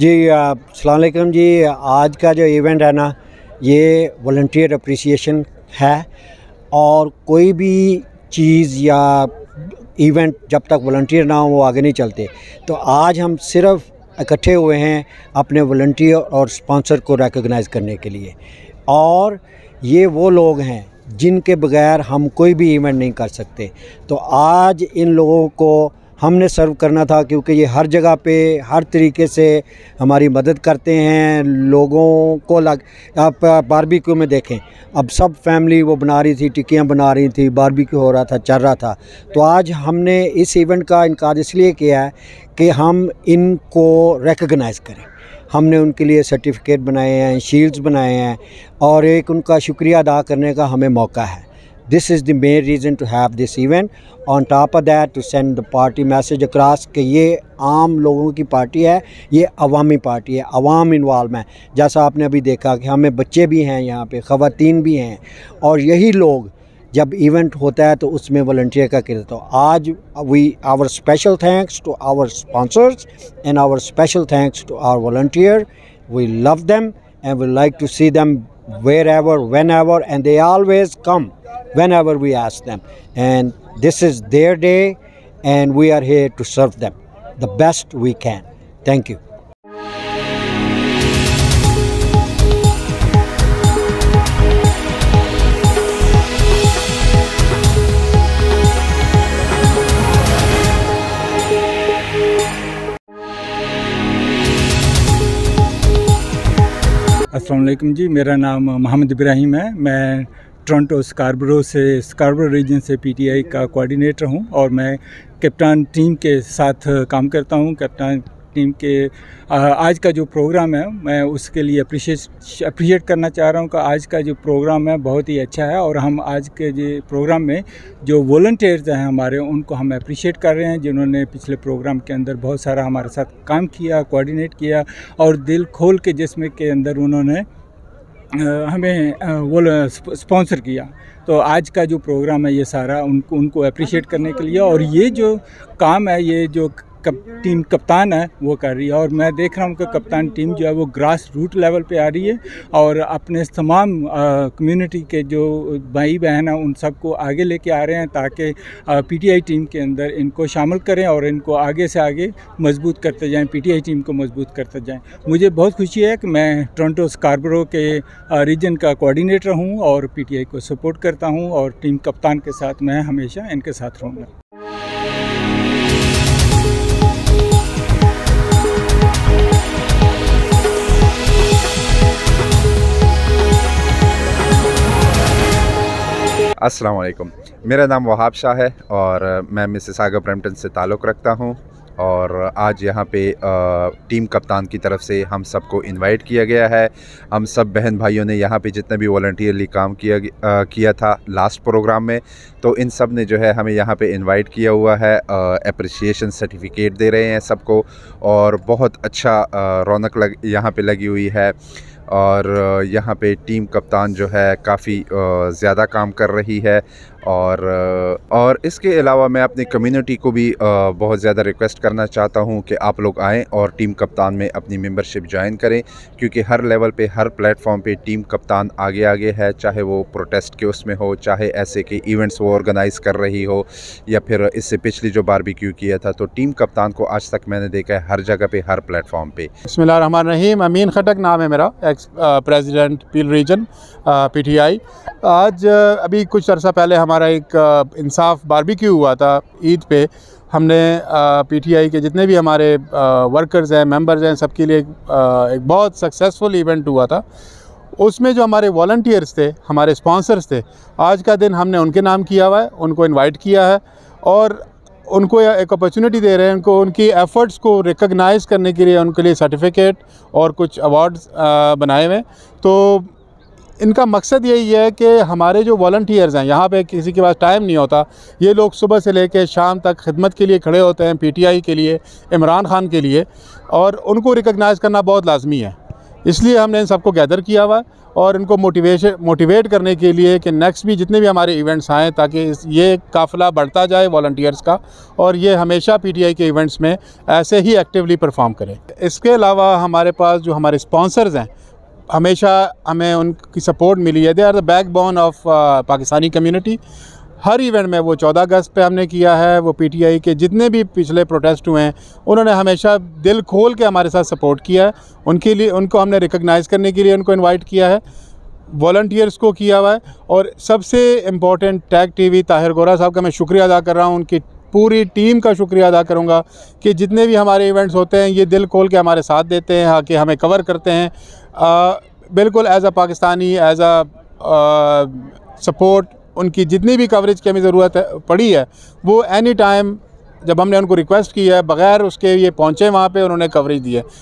जी अस्सलाम वालेकुम जी। आज का जो इवेंट है ना, ये वॉलंटियर अप्रिसिएशन है और कोई भी चीज़ या इवेंट जब तक वॉलंटियर ना हो वो आगे नहीं चलते। तो आज हम सिर्फ इकट्ठे हुए हैं अपने वॉलंटियर और स्पॉन्सर को रिकॉग्नाइज़ करने के लिए, और ये वो लोग हैं जिनके बगैर हम कोई भी इवेंट नहीं कर सकते। तो आज इन लोगों को हमने सर्व करना था, क्योंकि ये हर जगह पे हर तरीके से हमारी मदद करते हैं। लोगों को आप बारबेक्यू में देखें, अब सब फैमिली वो बना रही थी, टिक्कियाँ बना रही थी, बारबेक्यू हो रहा था, चल रहा था। तो आज हमने इस इवेंट का इनकार इसलिए किया है कि हम इनको रिकॉग्नाइज़ करें। हमने उनके लिए सर्टिफिकेट बनाए हैं, शील्ड्स बनाए हैं, और एक उनका शुक्रिया अदा करने का हमें मौका है। This is the main reason to have this event. On top of that, to send the party message across कि ये आम लोगों की पार्टी है, ये अवामी पार्टी है, अवाम इन्वॉल्व है। जैसा आपने अभी देखा कि हमें बच्चे भी हैं यहाँ पे, ख़वातीन भी हैं, और यही लोग जब इवेंट होता है तो उसमें वॉलंटियर का किरदार। तो आज our special thanks to our sponsors and our special thanks to our volunteer. We love them and we like to see them wherever, whenever, and they always come whenever we ask them. And this is their day, and we are here to serve them the best we can. Thank you. अस्सलाम वालेकुम जी, मेरा नाम मोहम्मद इब्राहिम है। मैं Toronto Scarborough region से PTI का coordinator हूं, और मैं कप्तान टीम के साथ काम करता हूं। कप्तान टीम के आज का जो प्रोग्राम है, मैं उसके लिए अप्रिशिएट करना चाह रहा हूं कि आज का जो प्रोग्राम है बहुत ही अच्छा है, और हम आज के जो प्रोग्राम में जो वॉलंटियर्स हैं हमारे, उनको हम अप्रिशिएट कर रहे हैं, जिन्होंने पिछले प्रोग्राम के अंदर बहुत सारा हमारे साथ काम किया, कोऑर्डिनेट किया, और दिल खोल के जिसमें के अंदर उन्होंने हमें वो स्पॉन्सर किया। तो आज का जो प्रोग्राम है ये सारा उनको अप्रिशिएट करने के लिए, और ये जो काम है, ये जो टीम कप्तान है वो कर रही है, और मैं देख रहा हूँ कि कप्तान टीम जो है वो ग्रास रूट लेवल पे आ रही है, और अपने तमाम कम्युनिटी के जो भाई बहन हैं उन सबको आगे लेके आ रहे हैं, ताकि पीटीआई टीम के अंदर इनको शामिल करें और इनको आगे से आगे मजबूत करते जाएं, पीटीआई टीम को मजबूत करते जाएं। मुझे बहुत खुशी है कि मैं टोरंटो स्कार्बरो के रीजन का कोऑर्डिनेटर हूँ और पीटीआई को सपोर्ट करता हूँ, और टीम कप्तान के साथ मैं हमेशा इनके साथ रहूँगा। अस्सलाम वालेकुम, मेरा नाम वहाब शाह है और मैं मिसिसागा ब्रैम्पटन से ताल्लुक़ रखता हूँ। और आज यहाँ पे टीम कप्तान की तरफ से हम सबको इनवाइट किया गया है। हम सब बहन भाइयों ने यहाँ पे जितना भी वॉलंटियरली काम किया था लास्ट प्रोग्राम में, तो इन सब ने जो है हमें यहाँ पे इनवाइट किया हुआ है। अप्रिसिएशन सर्टिफिकेट दे रहे हैं सबको, और बहुत अच्छा रौनक यहाँ पे लगी हुई है। और यहाँ पे टीम कप्तान जो है काफ़ी ज़्यादा काम कर रही है, और इसके अलावा मैं अपनी कम्युनिटी को भी बहुत ज़्यादा रिक्वेस्ट करना चाहता हूँ कि आप लोग आएँ और टीम कप्तान में अपनी मेंबरशिप ज्वाइन करें, क्योंकि हर लेवल पे, हर प्लेटफॉर्म पे टीम कप्तान आगे है। चाहे वो प्रोटेस्ट के उसमें हो, चाहे ऐसे के इवेंट्स वो ऑर्गेनाइज़ कर रही हो, या फिर इससे पिछली जो बारबेक्यू किया था, तो टीम कप्तान को आज तक मैंने देखा है हर जगह पे, हर प्लेटफॉर्म पे। बिस्मिल्लाहिर्रहमानिर्रहीम। अमीन खटक नाम है मेरा, ex president Peel region PTI. आज अभी कुछ अर्सा पहले हमारा एक इंसाफ बारबेक्यू हुआ था ईद पे। हमने पीटीआई के जितने भी हमारे वर्कर्स हैं, मेंबर्स हैं, सबके लिए एक बहुत सक्सेसफुल इवेंट हुआ था। उसमें जो हमारे वॉलंटियर्स थे, हमारे स्पॉन्सर्स थे, आज का दिन हमने उनके नाम किया हुआ है, उनको इनवाइट किया है, और उनको एक अपॉर्चुनिटी दे रहे हैं, उनको उनकी एफ़र्ट्स को रिकॉग्नाइज़ करने के लिए उनके लिए सर्टिफिकेट और कुछ अवार्ड्स बनाए हुए। तो इनका मकसद यही है कि हमारे जो वॉलंटियर्स हैं, यहाँ पे किसी के पास टाइम नहीं होता, ये लोग सुबह से लेकर शाम तक खिदमत के लिए खड़े होते हैं, पीटीआई के लिए, इमरान खान के लिए, और उनको रिकॉग्नाइज़ करना बहुत लाजमी है। इसलिए हमने इन सबको गैदर किया हुआ है, और इनको मोटिवेट करने के लिए कि नेक्स्ट भी जितने भी हमारे इवेंट्स आएँ, ताकि ये काफ़िला बढ़ता जाए वॉलंटियर्स का, और ये हमेशा पीटीआई के इवेंट्स में ऐसे ही एक्टिवली परफॉर्म करें। इसके अलावा हमारे पास जो हमारे स्पॉन्सर्स हैं, हमेशा हमें उनकी सपोर्ट मिली है। They are the backbone of Pakistani community. हर इवेंट में, वो 14 अगस्त पे हमने किया है, वो पीटीआई के जितने भी पिछले प्रोटेस्ट हुए हैं, उन्होंने हमेशा दिल खोल के हमारे साथ सपोर्ट किया है। उनके लिए, उनको हमने रिकग्नाइज़ करने के लिए उनको इनवाइट किया है, वॉलंटियर्स को किया हुआ है। और सबसे इम्पॉर्टेंट टैग टीवी ताहिर गोरा साहब का मैं शुक्रिया अदा कर रहा हूँ, उनकी पूरी टीम का शुक्रिया अदा करूँगा कि जितने भी हमारे इवेंट्स होते हैं, ये दिल खोल के हमारे साथ देते हैं, कि हमें कवर करते हैं। बिल्कुल as a Pakistani, as a support, उनकी जितनी भी कवरेज की हमें ज़रूरत है पड़ी है, वो एनी टाइम जब हमने उनको रिक्वेस्ट की है, बग़ैर उसके ये पहुँचे वहाँ पे, उन्होंने कवरेज दी है।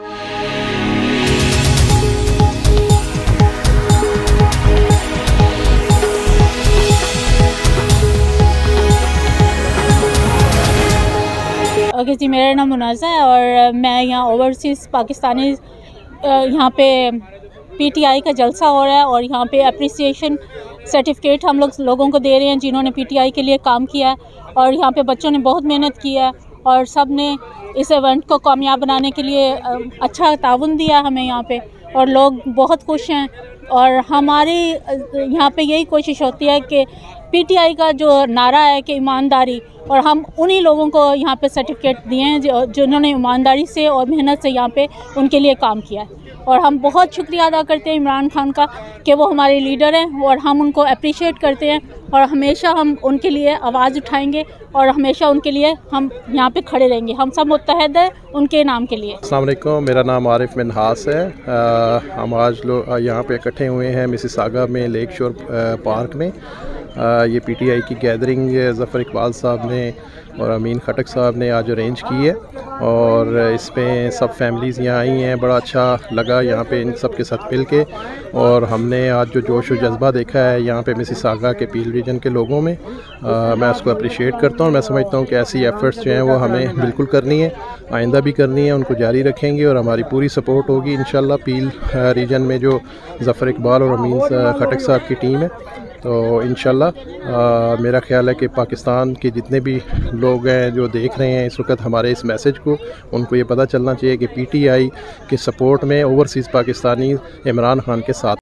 ओके जी, मेरा नाम मुनाज़ा है और मैं यहाँ ओवरसीज़ पाकिस्तानी, यहाँ पे पीटीआई का जलसा हो रहा है और यहाँ पे अप्रिसिएशन सर्टिफिकेट हम लोगों को दे रहे हैं जिन्होंने पीटीआई के लिए काम किया है। और यहाँ पे बच्चों ने बहुत मेहनत की है और सब ने इस इवेंट को कामयाब बनाने के लिए अच्छा ताउन दिया हमें यहाँ पे, और लोग बहुत खुश हैं। और हमारी यहाँ पे यही कोशिश होती है कि पीटीआई का जो नारा है कि ईमानदारी, और हम उन्हीं लोगों को यहाँ पे सर्टिफिकेट दिए हैं जिन्होंने ईमानदारी से और मेहनत से यहाँ पे उनके लिए काम किया है। और हम बहुत शुक्रिया अदा करते हैं इमरान खान का कि वो हमारे लीडर हैं और हम उनको अप्रिशिएट करते हैं, और हमेशा हम उनके लिए आवाज़ उठाएंगे और हमेशा उनके लिए हम यहाँ पे खड़े रहेंगे। हम सब मुत्तहद हैं उनके नाम के लिए। अस्सलाम वालेकुम, मेरा नाम आरिफ मिन्हास है। हम आज लोग यहाँ पे इकट्ठे हुए हैं मिसिसागा में, लेक शोर पार्क में। ये पीटीआई की गैदरिंग ज़फ़र इकबाल साहब ने और अमीन खटक साहब ने आज अरेंज की है, और इसमें सब फैमिलीज़ यहाँ आई हैं। बड़ा अच्छा लगा यहाँ पे इन सब के साथ मिल के, और हमने आज जो जोश और जज्बा देखा है यहाँ पे मिसिसागा के पील रीजन के लोगों में, मैं उसको अप्रिशिएट करता हूँ। मैं समझता हूँ कि ऐसी एफ़र्ट्स जो हैं वो हमें बिल्कुल करनी है, आइंदा भी करनी है, उनको जारी रखेंगे और हमारी पूरी सपोर्ट होगी इंशाल्लाह। पील रीजन में जो ज़फ़र इकबाल और अमीन खटक साहब की टीम है, तो इंशाल्लाह मेरा ख्याल है कि पाकिस्तान के जितने भी लोग हैं जो देख रहे हैं इस वक्त हमारे इस मैसेज को, उनको ये पता चलना चाहिए कि पीटीआई के सपोर्ट में ओवरसीज़ पाकिस्तानी इमरान खान के साथ।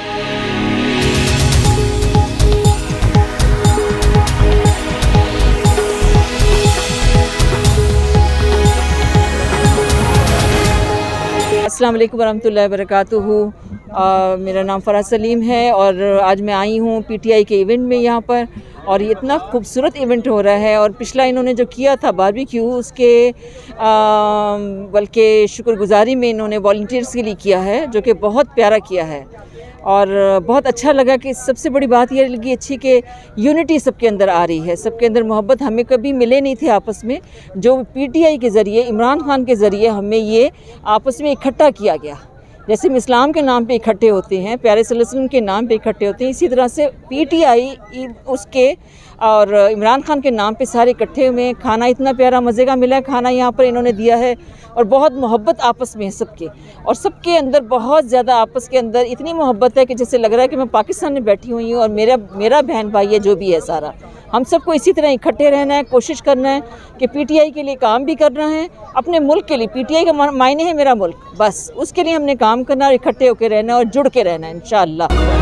अस्सलाम वालेकुम वरहमतुल्लाहि वबरकातुहू। मेरा नाम फ़राह सलीम है और आज मैं आई हूँ पीटीआई के इवेंट में यहाँ पर, और ये इतना खूबसूरत इवेंट हो रहा है। और पिछला इन्होंने जो किया था बारबेक्यू, उसके बल्कि शुक्रगुजारी में इन्होंने वॉलंटियर्स के लिए किया है, जो कि बहुत प्यारा किया है और बहुत अच्छा लगा। कि सबसे बड़ी बात यह लगी अच्छी कि यूनिटी सबके अंदर आ रही है, सबके अंदर मोहब्बत। हमें कभी मिले नहीं थे आपस में, जो पीटीआई के ज़रिए, इमरान खान के ज़रिए हमें ये आपस में इकट्ठा किया गया। जैसे हम इस्लाम के नाम पे इकट्ठे होते हैं, प्यारे सल्लल्लाहु अलैहि वसल्लम के नाम पे इकट्ठे होते हैं, इसी तरह से पीटीआई उसके और इमरान खान के नाम पे सारे इकट्ठे हुए हैं। खाना इतना प्यारा मज़े का मिला है, खाना यहाँ पर इन्होंने दिया है, और बहुत मोहब्बत आपस में है सबके, और सबके अंदर बहुत ज़्यादा आपस के अंदर इतनी मोहब्बत है कि जैसे लग रहा है कि मैं पाकिस्तान में बैठी हुई हूँ और मेरा बहन भाई है जो भी है सारा। हम सबको इसी तरह इकट्ठे रहना है, कोशिश करना है कि पीटीआई के लिए काम भी करना है, अपने मुल्क के लिए। पीटीआई का मायने है मेरा मुल्क, बस उसके लिए हमने काम करना और इकट्ठे होकर रहना और जुड़ के रहना है इंशाअल्लाह।